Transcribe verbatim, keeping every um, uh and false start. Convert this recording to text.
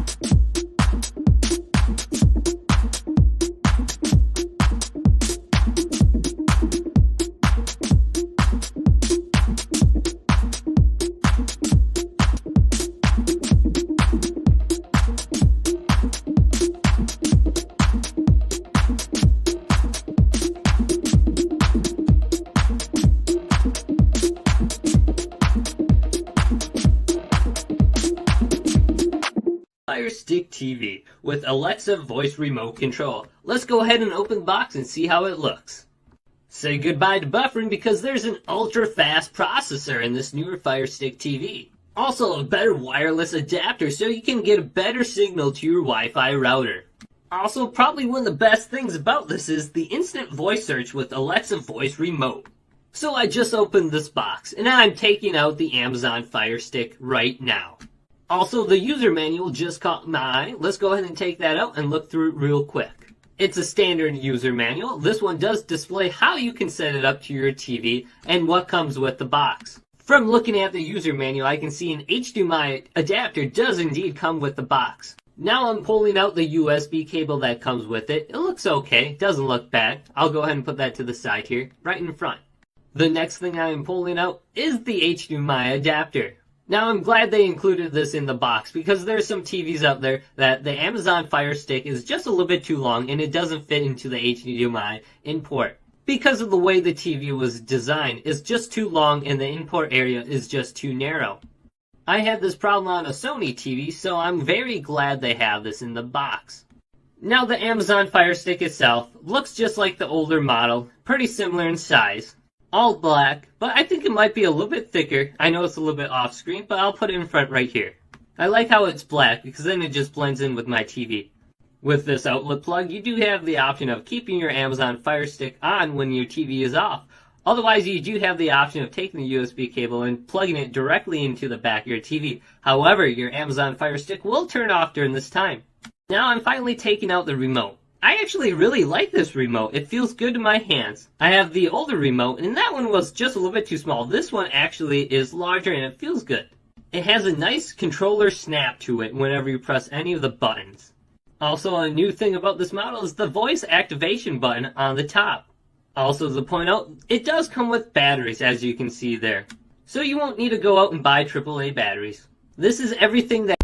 Fire Stick T V with Alexa voice remote control. Let's go ahead and open the box and see how it looks. Say goodbye to buffering because there's an ultra fast processor in this newer Fire Stick T V. Also a better wireless adapter so you can get a better signal to your Wi-Fi router. Also, probably one of the best things about this is the instant voice search with Alexa voice remote. So I just opened this box and I'm taking out the Amazon Fire Stick right now. Also, the user manual just caught my eye. Let's go ahead and take that out and look through it real quick. It's a standard user manual. This one does display how you can set it up to your T V and what comes with the box. From looking at the user manual, I can see an H D M I adapter does indeed come with the box. Now I'm pulling out the U S B cable that comes with it. It looks okay, doesn't look bad. I'll go ahead and put that to the side here, right in front. The next thing I am pulling out is the H D M I adapter. Now I'm glad they included this in the box because there's some T Vs out there that the Amazon Fire Stick is just a little bit too long and it doesn't fit into the H D M I input. Because of the way the T V was designed, it's just too long and the input area is just too narrow. I had this problem on a Sony T V, so I'm very glad they have this in the box. Now the Amazon Fire Stick itself looks just like the older model, pretty similar in size. All black, but I think it might be a little bit thicker. I know it's a little bit off screen, but I'll put it in front right here. I like how it's black because then it just blends in with my T V. With this outlet plug, you do have the option of keeping your Amazon Fire Stick on when your T V is off. Otherwise, you do have the option of taking the U S B cable and plugging it directly into the back of your T V. However, your Amazon Fire Stick will turn off during this time. Now I'm finally taking out the remote. I actually really like this remote. It feels good to my hands. I have the older remote, and that one was just a little bit too small. This one actually is larger, and it feels good. It has a nice controller snap to it whenever you press any of the buttons. Also, a new thing about this model is the voice activation button on the top. Also, to point out, it does come with batteries, as you can see there. So you won't need to go out and buy triple A batteries. This is everything that